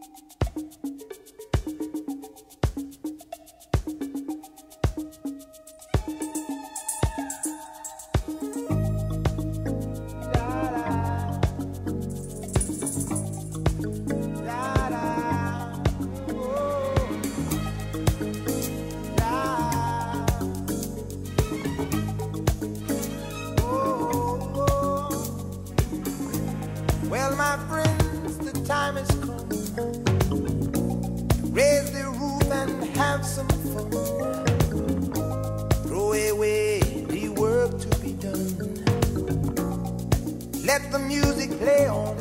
Well, my friends, the time has come to raise the roof and have some fun. Throw away the work to be done. Let the music play on.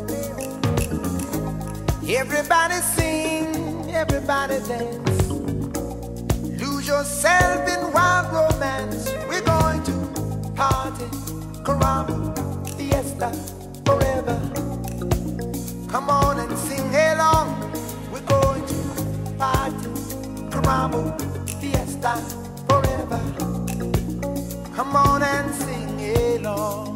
Everybody sing, everybody dance. Lose yourself in wild romance. We're going to party, caramba, fiesta, forever. Come on and sing along. We're going to party, caramba, fiesta, forever. Come on and sing along.